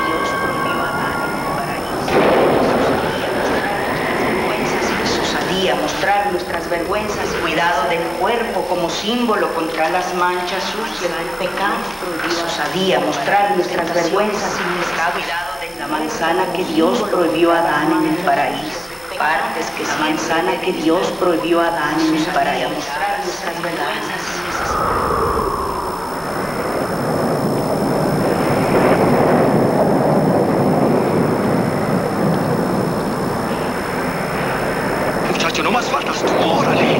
Dios prohibió a Adán en el paraíso. Osadía, mostrar nuestras vergüenzas, cuidado del cuerpo como símbolo contra las manchas sucias del pecado. Osadía, mostrar nuestras vergüenzas sin cuidado de la manzana que Dios prohibió a Adán en el paraíso. Partes que la manzana que Dios prohibió a Adán en el paraíso. Mostrar nuestras vergüenzas. Muchacho, no más faltas tú, órale.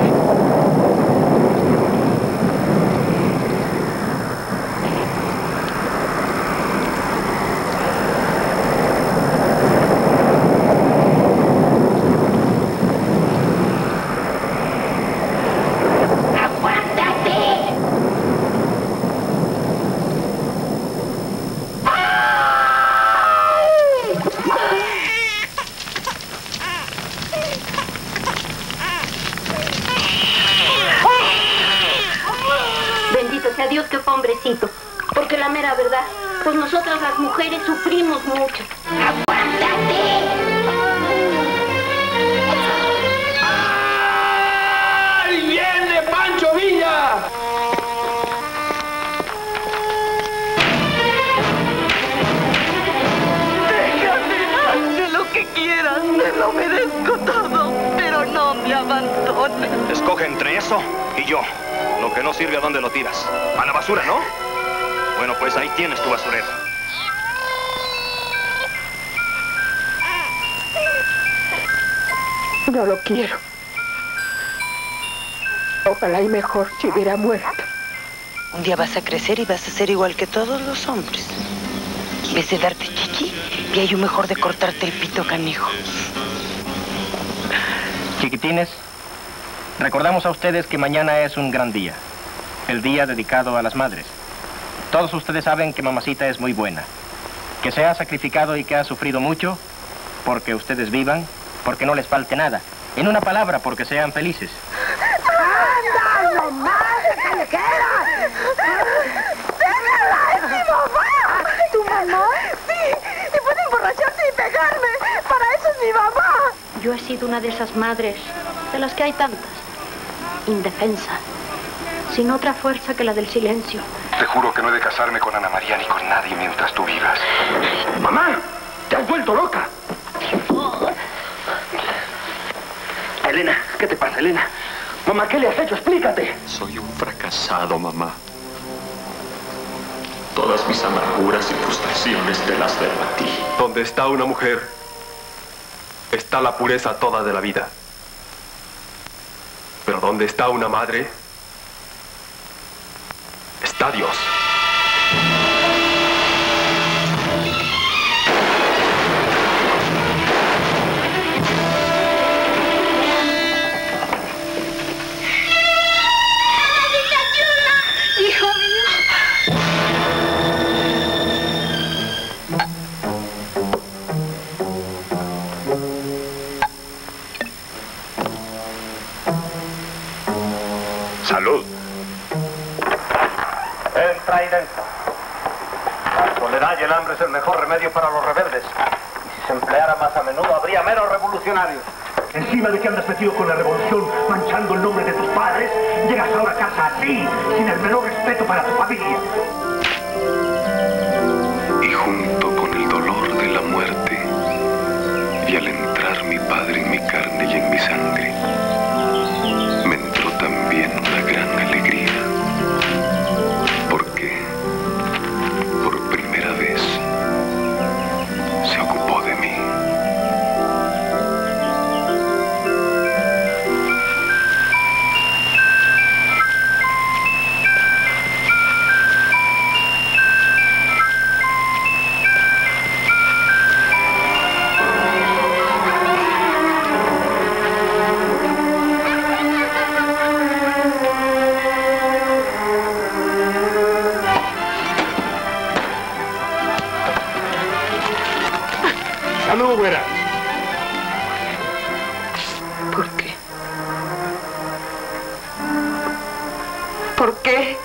Dios que fue hombrecito, porque la mera verdad, pues nosotras las mujeres sufrimos mucho. ¡Aguántate! ¡Ahí viene Pancho Villa! Déjame, haz lo que quieras, me lo merezco todo, pero no me abandones. Escoge entre eso y yo. Lo que no sirve, ¿a dónde lo tiras? A la basura, ¿no? Bueno, pues ahí tienes tu basurero. No lo quiero. Ojalá y mejor si hubiera muerto. Un día vas a crecer y vas a ser igual que todos los hombres. En vez de darte chichi, vi hay un mejor de cortarte el pito, canijo. Chiquitines, recordamos a ustedes que mañana es un gran día. El día dedicado a las madres. Todos ustedes saben que mamacita es muy buena. Que se ha sacrificado y que ha sufrido mucho porque ustedes vivan, porque no les falte nada. En una palabra, porque sean felices. ¡Anda, nomás, callejera! ¡Déjala, es mi mamá! ¿Tu mamá? Sí, y puede emborracharse y pegarme. Para eso es mi mamá. Yo he sido una de esas madres, de las que hay tantas, indefensa, sin otra fuerza que la del silencio. Te juro que no he de casarme con Ana María ni con nadie mientras tú vivas. ¡Mamá! ¡Te has vuelto loca! Elena, ¿qué te pasa, Elena? Mamá, ¿qué le has hecho? Explícate. Soy un fracasado, mamá. Todas mis amarguras y frustraciones te las debo a ti. Donde está una mujer, está la pureza toda de la vida. Pero donde está una madre, está Dios. ¡Hijo mío! Salud. Entra ahí dentro. La soledad y el hambre es el mejor remedio para los rebeldes. Y si se empleara más a menudo, habría meros revolucionarios. Encima de que andas metido con la revolución, manchando el nombre de tus padres, llegas ahora a casa así, sin el menor respeto para tu familia. Y junto con el dolor de la muerte, y al entrar mi padre en mi carne y en mi sangre, me entró también una gran alegría. Porque, por primera vez, se ocupó de mí. ¡Salud, güera! ¿Por qué? ¿Por qué?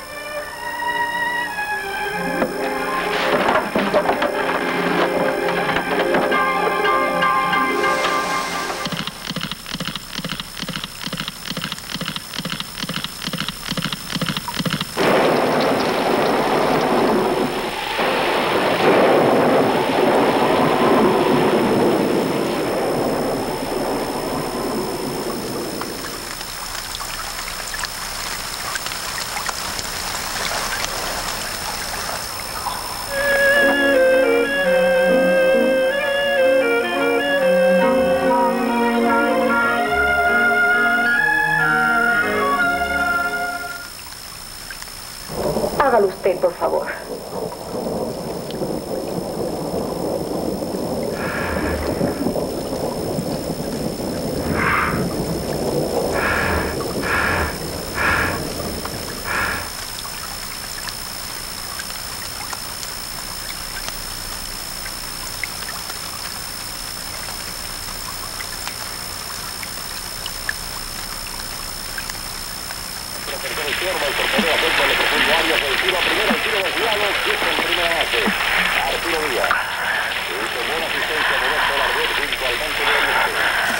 tiro a primera, el tiro desviado, Cristo en primera base. Arturo Díaz. Hizo buena asistencia de Néstor Arbet junto al banco de Oriente.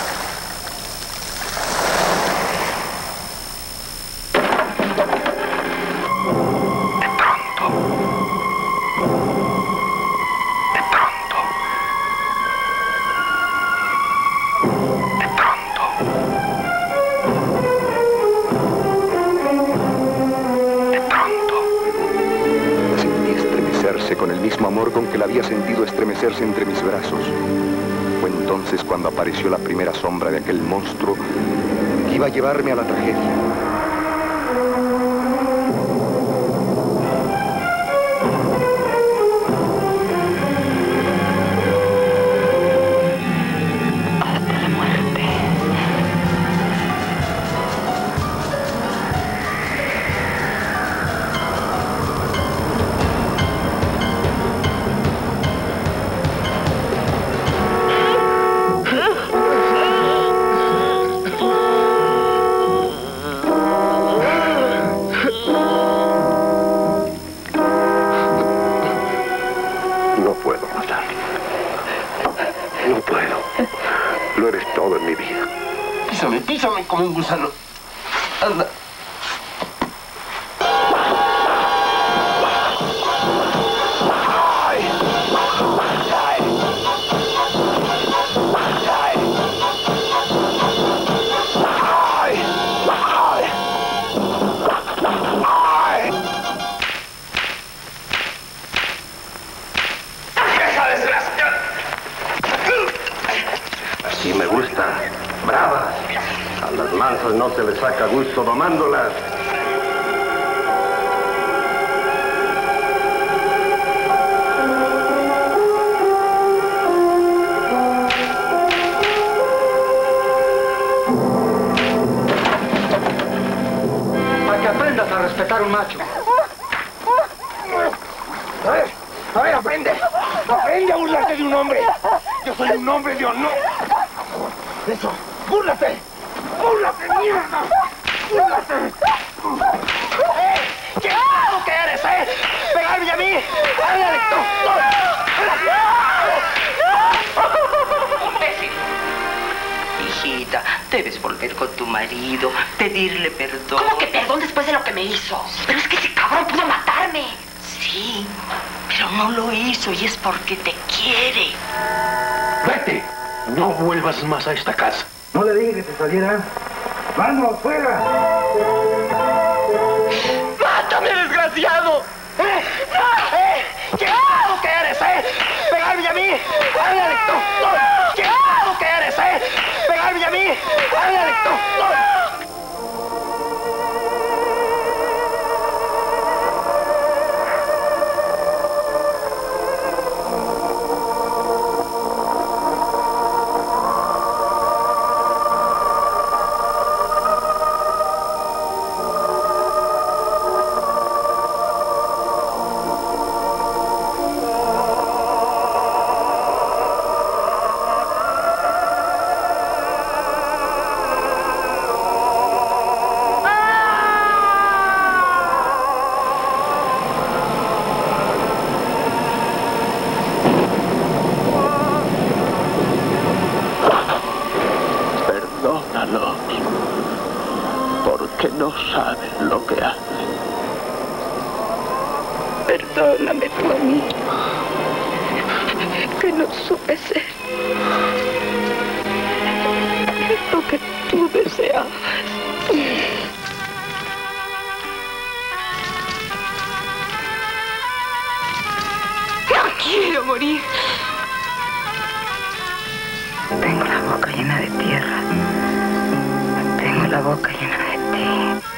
Con el mismo amor con que la había sentido estremecerse entre mis brazos. Fue entonces cuando apareció la primera sombra de aquel monstruo que iba a llevarme a la tragedia. Písame como un gusano. Anda. Así me gusta. Bravas. A las mansas no se les saca gusto domándolas. Para que aprendas a respetar un macho. A ver, aprende. Aprende a burlarte de un hombre. Yo soy un hombre de honor. Eso, búrlate. ¡Búrlate, mierda! ¡Búrlate! ¡Qué malo que eres, ¡Pegarme a mí! ¡Ándale, tú! ¡Imbécil! Hijita, debes volver con tu marido, pedirle perdón. ¿Cómo que perdón después de lo que me hizo? Pero es que ese cabrón pudo matarme. Sí, pero no lo hizo y es porque te quiere. ¡Vete! No vuelvas más a esta casa. No le dije que se saliera. ¡Vamos, fuera! ¡Mátame, desgraciado! ¡Qué malo que eres, ¡Pegarme a mí! ¡Ándale, tú! ¡Qué malo que eres, ¡Pegarme a mí! ¡Ándale, tú! Porque no saben lo que hacen. Perdóname tú a mí, que no supe ser lo que tú deseabas. No quiero morir. Tengo la boca llena de tierra. Tengo la boca llena de ti.